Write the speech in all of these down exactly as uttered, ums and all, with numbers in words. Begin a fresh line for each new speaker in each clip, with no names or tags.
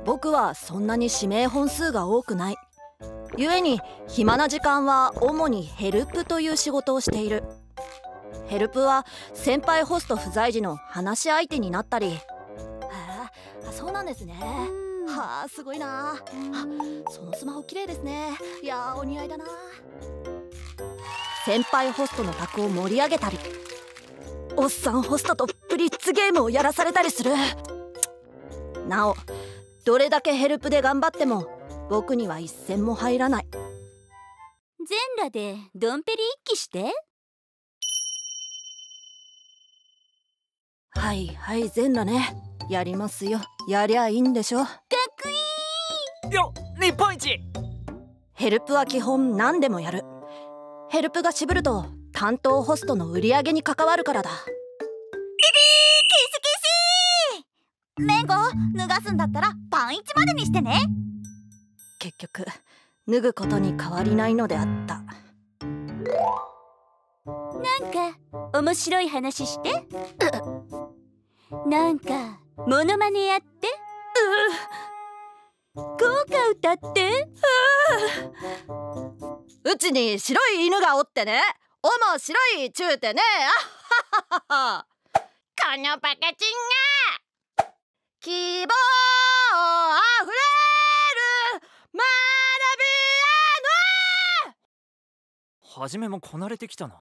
僕はそんなに指名本数が多くない。故に暇な時間は主にヘルプという仕事をしている。ヘルプは先輩ホスト不在時の話し相手になったり。へえ、そうなんですね。はあ、すごいな。あ、そのスマホ綺麗ですね。いやー、お似合いだな。先輩ホストの宅を盛り上げたり、おっさんホストとブリッツゲームをやらされたりする。なお、どれだけヘルプで頑張っても僕には一銭も入らない。
全裸でドンペリ一気して。
はいはい、全裸ね。やりますよ。やりゃいいんでしょ。かっ
こいい
よ、日本一。
ヘルプは基本何でもやる。ヘルプが渋ると担当ホストの売り上げに関わるからだ。キキー、
キスキス。メンゴ、脱がすんだったらパンイチまでにしてね。
結局脱ぐことに変わりないのであった。
なんか面白い話して。なんかモノマネやって。効果歌って。
うちに白い犬がおってね、おも白いちゅうてね。あははは。このバカチンが希望あふれる学びやの。
はじめもこなれてきたな。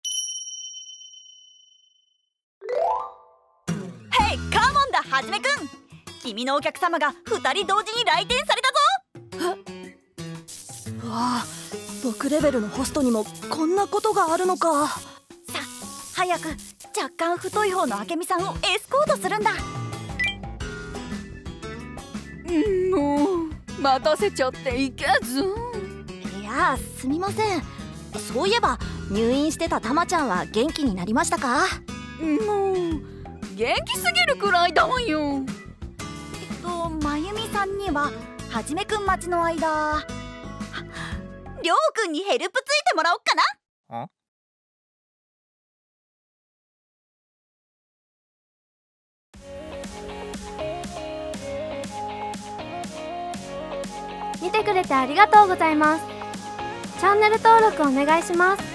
ヘイ、カモンだはじめくん。君のお客様がふたり同時に来店されたぞ。
うわあ、僕レベルのホストにもこんなことがあるのか。さ、
早く若干太い方の明美さんをエスコートするんだ。
もう待たせちゃっていけず。
いや、すみません。そういえば入院してたたまちゃんは元気になりましたか？
もう元気すぎるくらいだわよ。
えっとまゆみさんにははじめくん待ちの間、りょうくんにヘルプついてもらおっかな。
あ、
見てくれてありがとうございます。チャンネル登録お願いします。